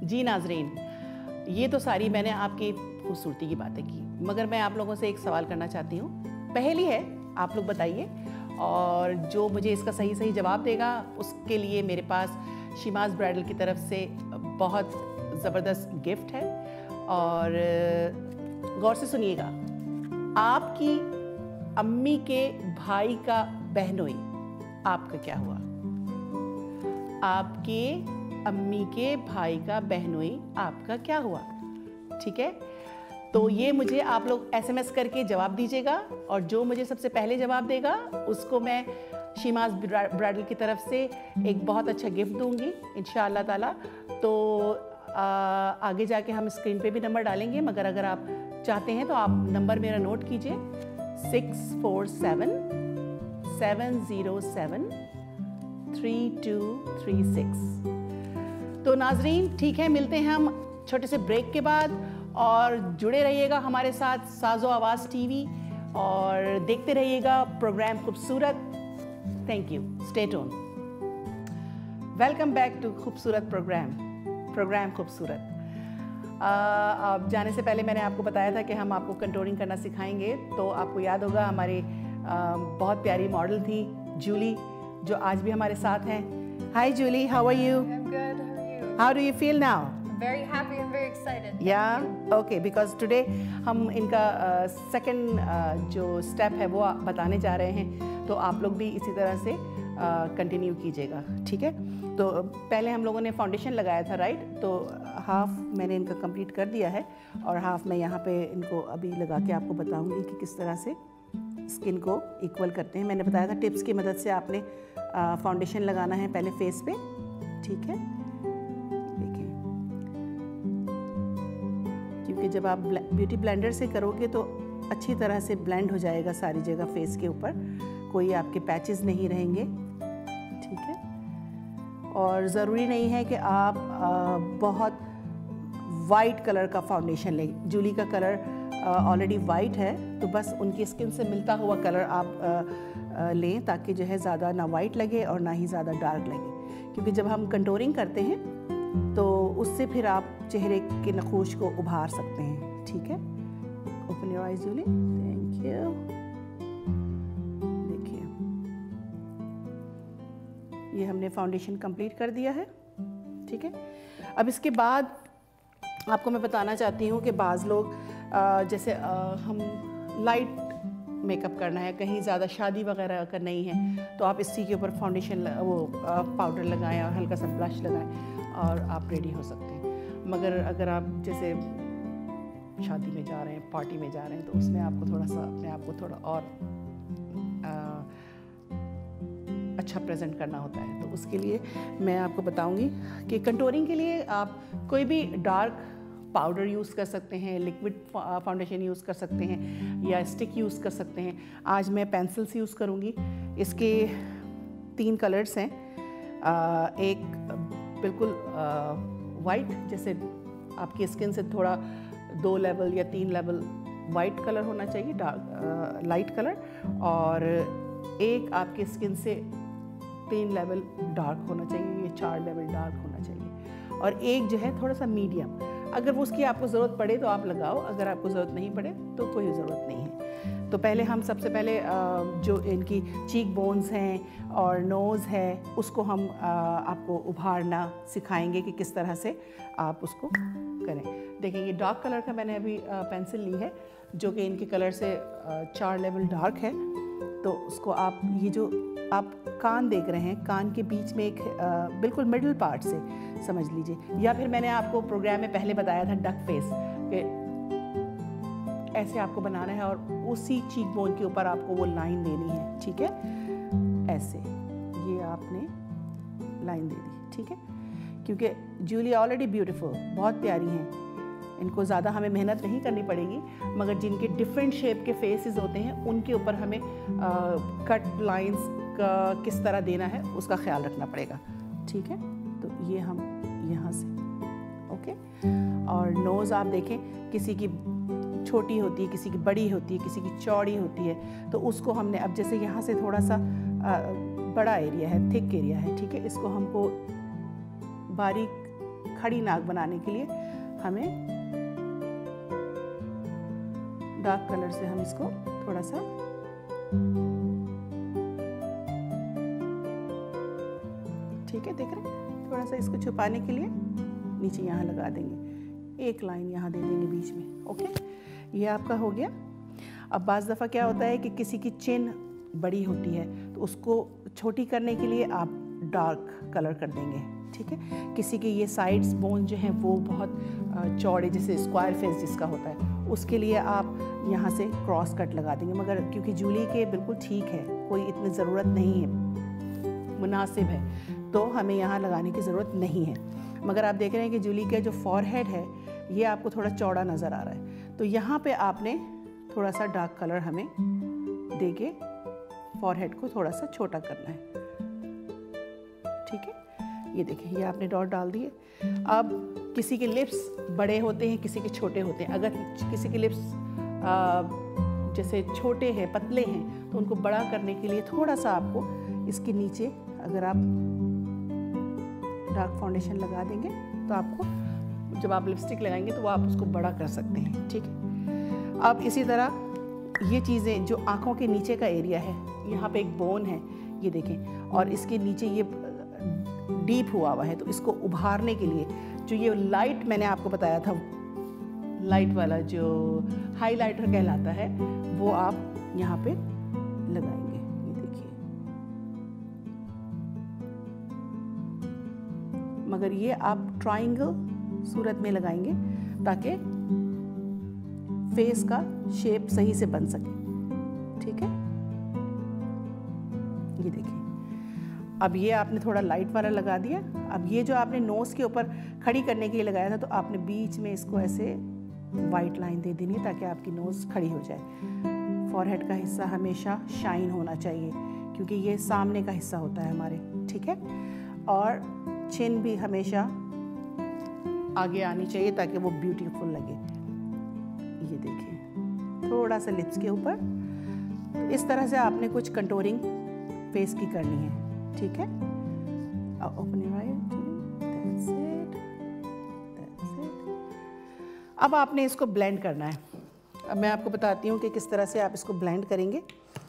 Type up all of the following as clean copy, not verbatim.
जी नाजरीन, ये तो सारी मैंने आपकी खूबसूरती की बातें की, मगर मैं आप लोगों से एक सवाल करना चाहती हूँ। पहली है, आप लोग बताइए, और जो मुझे इसका सही सही जवाब देगा उसके लिए मेरे पास शिमाज ब्राइडल की तरफ से बहुत ज़बरदस्त गिफ्ट है। और गौर से सुनिएगा, आपकी अम्मी के भाई का बहनोई आपका क्या हुआ? आपके अम्मी के भाई का बहनोई आपका क्या हुआ? ठीक है, तो ये मुझे आप लोग SMS करके जवाब दीजिएगा, और जो मुझे सबसे पहले जवाब देगा उसको मैं शिमाज ब्राइडल की तरफ से एक बहुत अच्छा गिफ्ट दूंगी इंशाअल्लाह ताला। तो आगे जाके हम स्क्रीन पे भी नंबर डालेंगे, मगर अगर आप चाहते हैं तो आप नंबर मेरा नोट कीजिए 6477073236। तो नाजरीन ठीक है, मिलते हैं हम छोटे से ब्रेक के बाद, और जुड़े रहिएगा हमारे साथ साज़ो आवाज़ TV और देखते रहिएगा प्रोग्राम खूबसूरत। Thank you, stay tune. Welcome back to खूबसूरत प्रोग्राम खूबसूरत। अब जाने से पहले मैंने आपको बताया था कि हम आपको कंटूरिंग करना सिखाएंगे। तो आपको याद होगा हमारी बहुत प्यारी मॉडल थी जूली, जो आज भी हमारे साथ हैं। Hi Julie, how are you? I'm good. How are you? How do you feel now? Very happy and very excited. Yeah, okay, because today हम इनका सेकंड जो स्टेप है वो बताने जा रहे हैं, तो आप लोग भी इसी तरह से कंटिन्यू कीजिएगा, ठीक है? तो पहले हम लोगों ने फाउंडेशन लगाया था, राइट? तो हाफ मैंने इनका कंप्लीट कर दिया है, और हाफ मैं यहाँ पे इनको अभी लगा के आपको बताऊँगी कि किस तरह से स्किन को इक्वल करते हैं। मैंने बताया था टिप्स की मदद से आपने फाउंडेशन लगाना है पहले फेस पे, ठीक है? देखिए, क्योंकि जब आप ब्यूटी ब्लेंडर से करोगे तो अच्छी तरह से ब्लेंड हो जाएगा सारी जगह फेस के ऊपर, कोई आपके पैचेस नहीं रहेंगे, ठीक है? और ज़रूरी नहीं है कि आप बहुत वाइट कलर का फाउंडेशन लें। जूली का कलर ऑलरेडी वाइट है, तो बस उनकी स्किन से मिलता हुआ कलर आप लें, ताकि जो है ज़्यादा ना वाइट लगे और ना ही ज़्यादा डार्क लगे। क्योंकि जब हम कंटूरिंग करते हैं तो उससे फिर आप चेहरे के नखूश को उभार सकते हैं, ठीक है? Open your eyes Julie, thank you. देखिए, ये हमने फाउंडेशन कंप्लीट कर दिया है, ठीक है? अब इसके बाद आपको मैं बताना चाहती हूँ कि बाज़ लोग जैसे हम लाइट मेकअप करना है, कहीं ज़्यादा शादी वगैरह अगर नहीं है, तो आप इसी के ऊपर फाउंडेशन पाउडर लगाएं और हल्का सा ब्लश लगाएं और आप रेडी हो सकते हैं। मगर अगर आप जैसे शादी में जा रहे हैं, पार्टी में जा रहे हैं, तो उसमें आपको थोड़ा सा अपने आप को थोड़ा और अच्छा प्रेजेंट करना होता है। तो उसके लिए मैं आपको बताऊंगी कि कंटूरिंग के लिए आप कोई भी डार्क पाउडर यूज़ कर सकते हैं, लिक्विड फाउंडेशन यूज़ कर सकते हैं, या स्टिक यूज़ कर सकते हैं। आज मैं पेंसिल्स यूज़ करूँगी। इसके 3 कलर्स हैं। एक बिल्कुल वाइट, जैसे आपकी स्किन से थोड़ा 2 लेवल या 3 लेवल वाइट कलर होना चाहिए, डार्क लाइट कलर, और एक आपकी स्किन से 3 लेवल डार्क होना चाहिए, ये 4 लेवल डार्क होना चाहिए, और एक जो है थोड़ा सा मीडियम। अगर वो उसकी आपको ज़रूरत पड़े तो आप लगाओ, अगर आपको ज़रूरत नहीं पड़े तो कोई ज़रूरत नहीं है। तो पहले हम सबसे पहले जो इनकी चीक बोन्स हैं और नोज़ है, उसको हम आपको उभारना सिखाएंगे कि किस तरह से आप उसको करें। देखिए, ये डार्क कलर का मैंने अभी पेंसिल ली है, जो कि इनके कलर से 4 लेवल डार्क है। तो उसको आप, ये जो आप कान देख रहे हैं, कान के बीच में एक बिल्कुल मिडिल पार्ट से समझ लीजिए, या फिर मैंने आपको प्रोग्राम में पहले बताया था डक फेस, कि ऐसे आपको बनाना है और उसी चीक बोन के ऊपर आपको वो लाइन देनी है, ठीक है? ऐसे ये आपने लाइन दे दी, ठीक है? क्योंकि जूली ऑलरेडी ब्यूटीफुल, बहुत प्यारी हैं, इनको ज़्यादा हमें मेहनत नहीं करनी पड़ेगी, मगर जिनके डिफरेंट शेप के फेसेस होते हैं उनके ऊपर हमें कट लाइंस का किस तरह देना है उसका ख्याल रखना पड़ेगा, ठीक है? तो ये हम यहाँ से, ओके? और नोज़ आप देखें, किसी की छोटी होती है, किसी की बड़ी होती है, किसी की चौड़ी होती है, तो उसको हमने अब जैसे यहाँ से थोड़ा सा बड़ा एरिया है, थिक एरिया है, ठीक है? इसको हमको बारीक खड़ी नाक बनाने के लिए हमें डार्क कलर से हम इसको थोड़ा सा ठीक है, देख रहे हैं, थोड़ा सा इसको छुपाने के लिए नीचे यहाँ लगा देंगे, एक लाइन यहाँ दे देंगे बीच में। ओके, ये आपका हो गया। अब बाज़ दफ़ा क्या होता है कि किसी की चिन बड़ी होती है तो उसको छोटी करने के लिए आप डार्क कलर कर देंगे, ठीक है। किसी के ये साइड्स बोन जो हैं वो बहुत चौड़े, जैसे स्क्वायर फेस जिसका होता है, उसके लिए आप यहाँ से क्रॉस कट लगा देंगे। मगर क्योंकि जूली के बिल्कुल ठीक है, कोई इतनी ज़रूरत नहीं है, मुनासिब है, तो हमें यहाँ लगाने की ज़रूरत नहीं है। मगर आप देख रहे हैं कि जूली का जो फॉरहेड है ये आपको थोड़ा चौड़ा नज़र आ रहा है, तो यहाँ पे आपने थोड़ा सा डार्क कलर हमें देके फॉरहेड को थोड़ा सा छोटा करना है, ठीक है। ये देखिए, ये आपने डॉट डाल दिए। अब किसी के लिप्स बड़े होते हैं, किसी के छोटे होते हैं। अगर किसी के लिप्स जैसे छोटे हैं, पतले हैं, तो उनको बड़ा करने के लिए थोड़ा सा आपको इसके नीचे अगर आप डार्क फाउंडेशन लगा देंगे तो आपको जब आप लिपस्टिक लगाएंगे तो वो आप उसको बड़ा कर सकते हैं, ठीक है। अब इसी तरह ये चीज़ें जो आँखों के नीचे का एरिया है, यहाँ पे एक बोन है, ये देखें, और इसके नीचे ये डीप हुआ है, तो इसको उभारने के लिए जो ये लाइट मैंने आपको बताया था, लाइट वाला जो हाइलाइटर कहलाता है, वो आप यहाँ पे लगाएंगे। ये देखिए, मगर ये आप ट्रायंगल सूरत में लगाएंगे ताकि फेस का शेप सही से बन सके, ठीक है। ये देखिए, अब ये आपने थोड़ा लाइट वाला लगा दिया। अब ये जो आपने नोज़ के ऊपर खड़ी करने के लिए लगाया था, तो आपने बीच में इसको ऐसे वाइट लाइन दे देनी ताकि आपकी नोज़ खड़ी हो जाए। फॉरहेड का हिस्सा हमेशा शाइन होना चाहिए क्योंकि ये सामने का हिस्सा होता है हमारे, ठीक है। और चिन भी हमेशा आगे आनी चाहिए ताकि वो ब्यूटीफुल लगे। ये देखिए, थोड़ा सा लिप्स के ऊपर, तो इस तरह से आपने कुछ कंटूरिंग फेस की करनी है, ठीक है। Open your eye, that's it, that's it. अब आपने इसको ब्लेंड करना है। अब मैं आपको बताती हूँ कि किस तरह से आप इसको ब्लेंड करेंगे।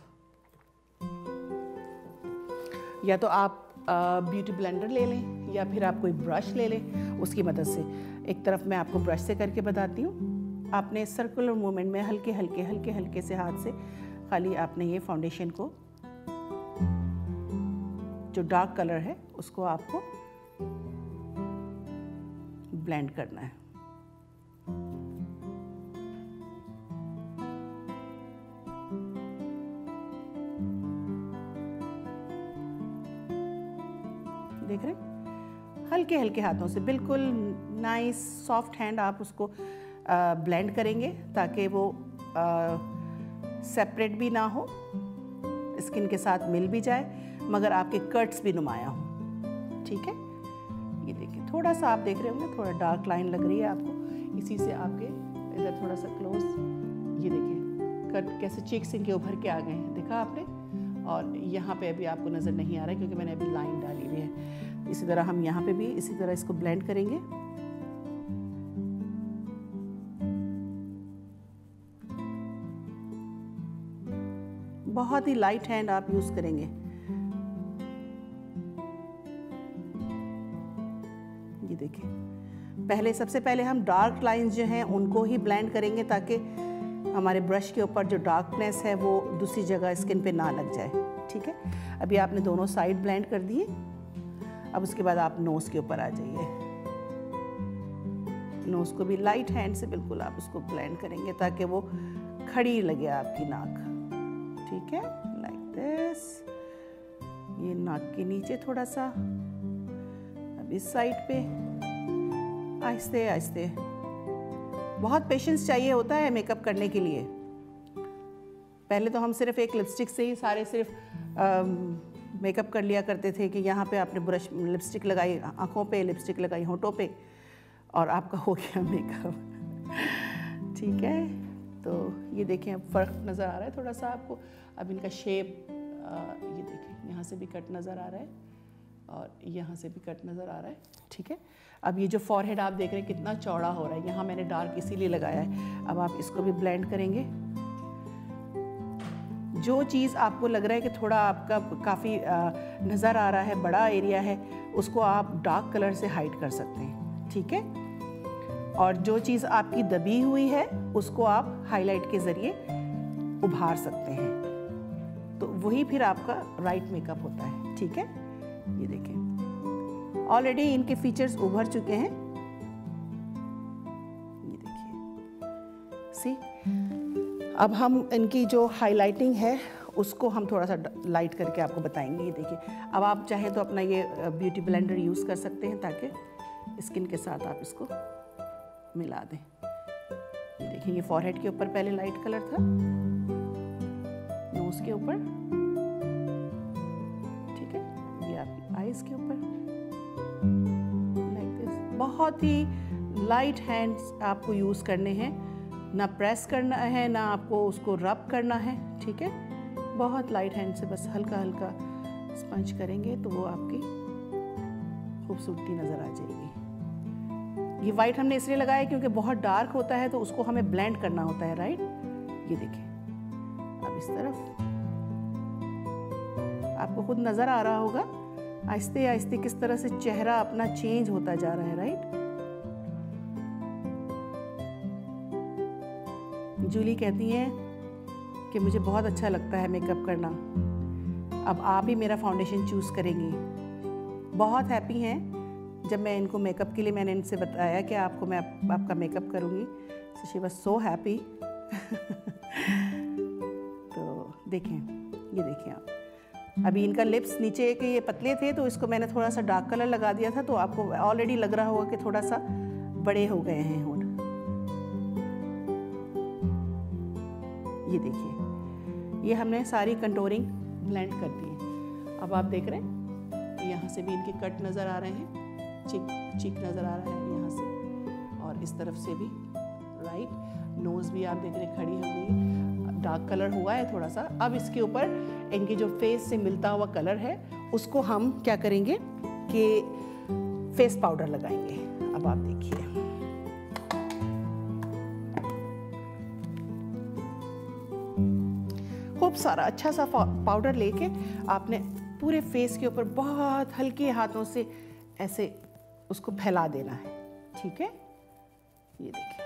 या तो आप ब्यूटी ब्लेंडर ले लें या फिर आप कोई ब्रश ले लें, उसकी मदद से। एक तरफ मैं आपको ब्रश से करके बताती हूँ। आपने सर्कुलर मूवमेंट में हल्के हल्के हल्के हल्के से हाथ से खाली आपने ये फाउंडेशन को, जो डार्क कलर है, उसको आपको ब्लेंड करना है। देख रहे हैं, हल्के हल्के हाथों से, बिल्कुल नाइस सॉफ्ट हैंड आप उसको ब्लेंड करेंगे ताकि वो सेपरेट भी ना हो, स्किन के साथ मिल भी जाए, मगर आपके कट्स भी नुमाया हो, ठीक है। ये देखिए, थोड़ा सा आप देख रहे होंगे, थोड़ा डार्क लाइन लग रही है आपको, इसी से आपके इधर थोड़ा सा क्लोज, ये देखिए कट कैसे चीक्स इनके उभर के आ गए हैं, देखा आपने। और यहाँ पे अभी आपको नज़र नहीं आ रहा है क्योंकि मैंने अभी लाइन डाली हुई है। इसी तरह हम यहाँ पे भी इसी तरह इसको ब्लेंड करेंगे। बहुत ही लाइट हैंड आप यूज़ करेंगे। ये देखिए, पहले सबसे पहले हम डार्क लाइंस जो हैं उनको ही ब्लेंड करेंगे ताकि हमारे ब्रश के ऊपर जो डार्कनेस है वो दूसरी जगह स्किन पे ना लग जाए, ठीक है। अभी आपने दोनों साइड ब्लेंड कर दिए। अब उसके बाद आप नोज़ के ऊपर आ जाइए। नोज़ को भी लाइट हैंड से बिल्कुल आप उसको ब्लेंड करेंगे ताकि वो खड़ी लगे आपकी नाक, ठीक है, लाइक दिस। ये नाक के नीचे थोड़ा सा, अब इस साइड पे आहिस्ते आहिस्ते। बहुत पेशेंस चाहिए होता है मेकअप करने के लिए। पहले तो हम सिर्फ एक लिपस्टिक से ही सारे सिर्फ मेकअप कर लिया करते थे कि यहाँ पे आपने ब्रश लिपस्टिक लगाई, आँखों पे लिपस्टिक लगाई, होठों पे, और आपका हो गया मेकअप, ठीक है। तो ये देखें, अब फ़र्क नज़र आ रहा है थोड़ा सा आपको। अब इनका शेप ये देखें, यहाँ से भी कट नज़र आ रहा है, और यहाँ से भी कट नज़र आ रहा है, ठीक है। अब ये जो फॉरहेड आप देख रहे हैं कितना चौड़ा हो रहा है, यहाँ मैंने डार्क इसीलिए लगाया है। अब आप इसको भी ब्लेंड करेंगे। जो चीज़ आपको लग रहा है कि थोड़ा आपका काफ़ी नज़र आ रहा है, बड़ा एरिया है, उसको आप डार्क कलर से हाइड कर सकते हैं, ठीक है। और जो चीज़ आपकी दबी हुई है उसको आप हाईलाइट के ज़रिए उभार सकते हैं। तो वही फिर आपका राइट मेकअप होता है, ठीक है। ये देखें, ऑलरेडी इनके फीचर्स उभर चुके हैं। ये देखिए, सी। अब हम इनकी जो हाइलाइटिंग है उसको हम थोड़ा सा लाइट करके आपको बताएंगे। ये देखिए, अब आप चाहे तो अपना ये ब्यूटी ब्लेंडर यूज़ कर सकते हैं ताकि स्किन के साथ आप इसको मिला दें। ये देखिए, ये फॉरहेड के ऊपर पहले लाइट कलर था, नोज के ऊपर, ठीक है, ये आपकी आईज के ऊपर, लाइक दिस। बहुत ही लाइट हैंड्स आपको यूज़ करने हैं, ना प्रेस करना है ना आपको उसको रब करना है, ठीक है। बहुत लाइट हैंड से बस हल्का हल्का स्पंज करेंगे तो वो आपकी खूबसूरती नज़र आ जाएगी। ये वाइट हमने इसलिए लगाया क्योंकि बहुत डार्क होता है तो उसको हमें ब्लेंड करना होता है, राइट। ये देखिए, अब इस तरफ आपको खुद नज़र आ रहा होगा आहिस्ते आहिस्ते किस तरह से चेहरा अपना चेंज होता जा रहा है, राइट। जूली कहती हैं कि मुझे बहुत अच्छा लगता है मेकअप करना, अब आप ही मेरा फाउंडेशन चूज़ करेंगी। बहुत हैप्पी हैं जब मैं इनको मेकअप के लिए मैंने इनसे बताया कि आपको मैं आपका मेकअप करूँगी, so she was so happy. तो देखें, ये देखिए आप, अभी इनका लिप्स नीचे के ये पतले थे तो इसको मैंने थोड़ा सा डार्क कलर लगा दिया था, तो आपको ऑलरेडी लग रहा होगा कि थोड़ा सा बड़े हो गए हैं होंठ। ये देखिए, ये हमने सारी कंटोरिंग ब्लेंड कर दी है। अब आप देख रहे हैं यहाँ से भी इनके कट नज़र आ रहे हैं, चिक नज़र आ रहा है यहाँ से, और इस तरफ से भी, राइट। नोज़ भी आप देख रहे हैं खड़ी हो गई, डार्क कलर हुआ है थोड़ा सा। अब इसके ऊपर इनके जो फेस से मिलता हुआ कलर है उसको हम क्या करेंगे कि फेस पाउडर लगाएंगे। अब आप देखिए, खूब सारा अच्छा सा पाउडर लेके आपने पूरे फेस के ऊपर बहुत हल्के हाथों से ऐसे उसको फैला देना है, ठीक है। ये देखिए,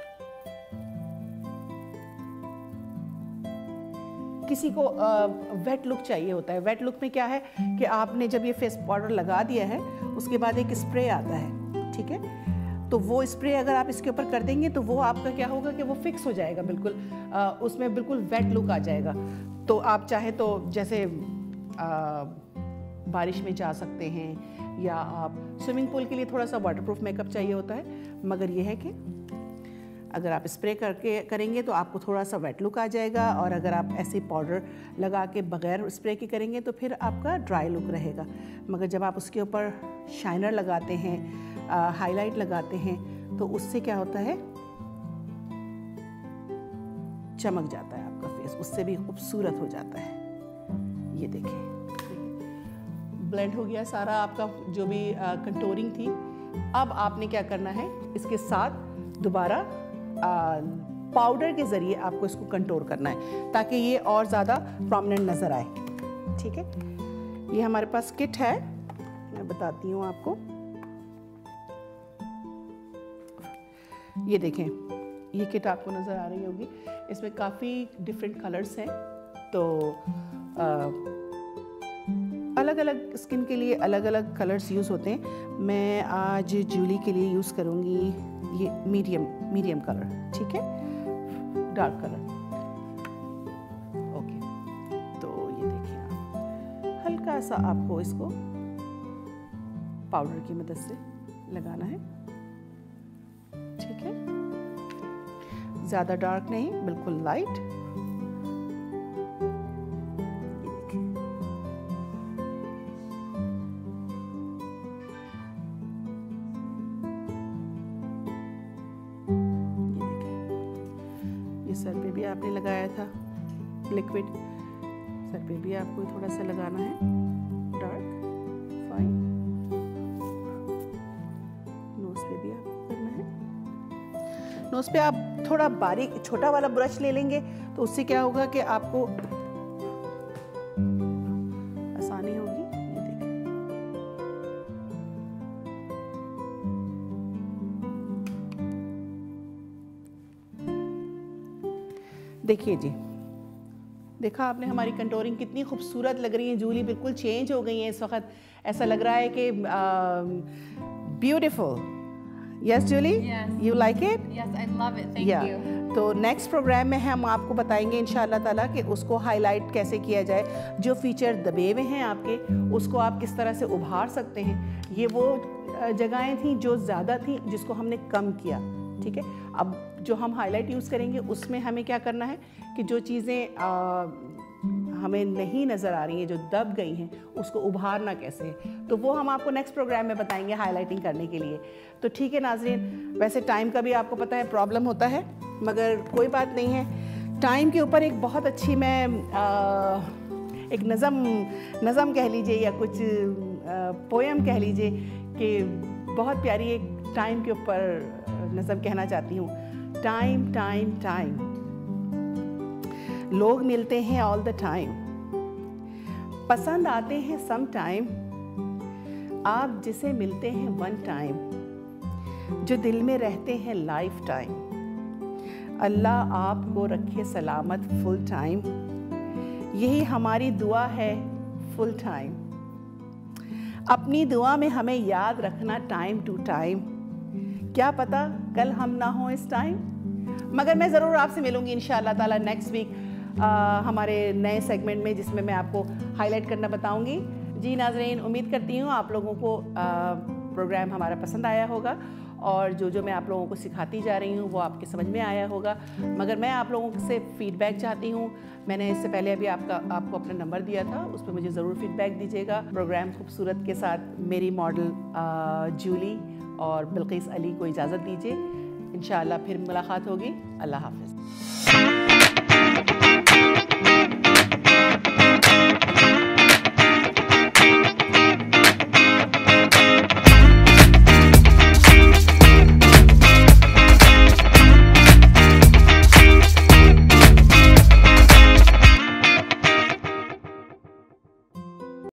किसी को वेट लुक चाहिए होता है। वेट लुक में क्या है कि आपने जब ये फेस पाउडर लगा दिया है उसके बाद एक स्प्रे आता है, ठीक है। तो वो स्प्रे अगर आप इसके ऊपर कर देंगे तो वो आपका क्या होगा कि वो फिक्स हो जाएगा बिल्कुल, उसमें बिल्कुल वेट लुक आ जाएगा। तो आप चाहे तो जैसे बारिश में जा सकते हैं, या आप स्विमिंग पूल के लिए थोड़ा सा वाटरप्रूफ मेकअप चाहिए होता है, मगर ये है कि अगर आप स्प्रे करके करेंगे तो आपको थोड़ा सा वेट लुक आ जाएगा, और अगर आप ऐसे पाउडर लगा के बगैर स्प्रे के करेंगे तो फिर आपका ड्राई लुक रहेगा। मगर जब आप उसके ऊपर शाइनर लगाते हैं, हाईलाइट लगाते हैं, तो उससे क्या होता है, चमक जाता है आपका फेस, उससे भी खूबसूरत हो जाता है। ये देखिए, ब्लेंड हो गया सारा आपका जो भी कंटोरिंग थी। अब आपने क्या करना है, इसके साथ दोबारा पाउडर के ज़रिए आपको इसको कंटोर करना है ताकि ये और ज़्यादा प्रोमिनेंट नज़र आए, ठीक है। ये हमारे पास किट है, मैं बताती हूँ आपको। ये देखें, ये किट आपको नज़र आ रही होगी, इसमें काफ़ी डिफरेंट कलर्स हैं। तो अलग अलग स्किन के लिए अलग अलग कलर्स यूज़ होते हैं। मैं आज जूली के लिए यूज़ करूँगी ये मीडियम कलर, ठीक है, डार्क कलर। ओके, तो ये देखिए आप, हल्का सा आपको इसको पाउडर की मदद से लगाना है, ठीक है। ज़्यादा डार्क नहीं, बिल्कुल लाइट। सर पे भी आपने लगाया था लिक्विड, सर पे भी आपको थोड़ा सा लगाना है डार्क, फाइन। नोज़ पे आप थोड़ा बारीक छोटा वाला ब्रश ले लेंगे तो उससे क्या होगा कि आपको आसानी होगी। देखिए जी, देखा आपने हमारी कंटोरिंग कितनी खूबसूरत लग रही है। जूली बिल्कुल चेंज हो गई है इस वक्त, ऐसा लग रहा है कि beautiful. Yes Julie, you like it? Yes, I love it. Thank you. तो नेक्स्ट प्रोग्राम में हम आपको बताएंगे इंशाल्लाह ताला कि उसको हाईलाइट कैसे किया जाए। जो फीचर दबे हुए हैं आपके, उसको आप किस तरह से उभार सकते हैं। ये वो जगहें थी जो ज़्यादा थी जिसको हमने कम किया, ठीक है। अब जो हम हाईलाइट यूज़ करेंगे उसमें हमें क्या करना है कि जो चीज़ें हमें नहीं नज़र आ रही हैं, जो दब गई हैं, उसको उभारना कैसे है, तो वो हम आपको नेक्स्ट प्रोग्राम में बताएंगे हाईलाइटिंग करने के लिए। तो ठीक है नाज़रीन, वैसे टाइम का भी आपको पता है प्रॉब्लम होता है, मगर कोई बात नहीं है। टाइम के ऊपर एक बहुत अच्छी मैं एक नज़म कह लीजिए या कुछ पोएम कह लीजिए कि बहुत प्यारी एक टाइम के ऊपर नज़म कहना चाहती हूँ। टाइम टाइम टाइम, लोग मिलते हैं ऑल द टाइम, पसंद आते हैं सम टाइम, आप जिसे मिलते हैं वन टाइम, जो दिल में रहते हैं लाइफ टाइम, अल्लाह आपको रखे सलामत फुल टाइम, यही हमारी दुआ है फुल टाइम। अपनी दुआ में हमें याद रखना टाइम टू टाइम, क्या पता कल हम ना हो इस टाइम। मगर मैं ज़रूर आपसे मिलूंगी इंशाअल्लाह ताला नेक्स्ट वीक हमारे नए सेगमेंट में, जिसमें मैं आपको हाईलाइट करना बताऊंगी। जी नाज़रीन, उम्मीद करती हूँ आप लोगों को प्रोग्राम हमारा पसंद आया होगा और जो मैं आप लोगों को सिखाती जा रही हूँ वो आपके समझ में आया होगा। मगर मैं आप लोगों से फ़ीडबैक चाहती हूँ। मैंने इससे पहले अभी आपको अपना नंबर दिया था, उस पर मुझे ज़रूर फ़ीडबैक दीजिएगा। प्रोग्राम खूबसूरत के साथ मेरी मॉडल जूली और बिल्किस अली को इजाज़त दीजिए। इंशाअल्लाह फिर मुलाकात होगी। अल्लाह हाफ़िज़।